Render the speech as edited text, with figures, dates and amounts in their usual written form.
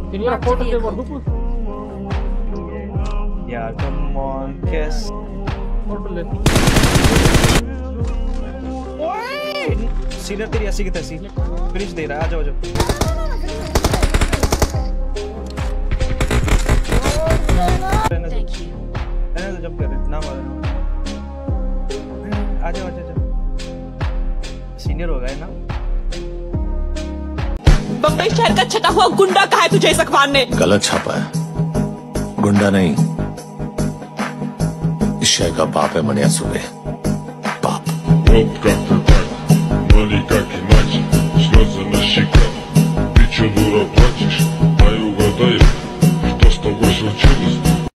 Senior photo se vor după. Yeah, come on, kiss. Photo le. Senior तेरी ऐसी की तैसी फिनिश दे रहा है, आ जाओ जाओ। जब कर रहे ना मारो, आ जाओ आ जाओ, सीनियर हो गए ना। बम्बई शहर का छटा हुआ गुंडा कहा है तुझे इस अखबार ने? गलत छापा है, गुंडा नहीं, इस शहर का बाप है मनिया सुबह बाप। Money как иначе, слезы на щеках. Ты чё, дура, плачешь? Дай угадаю, что с тобой случилось?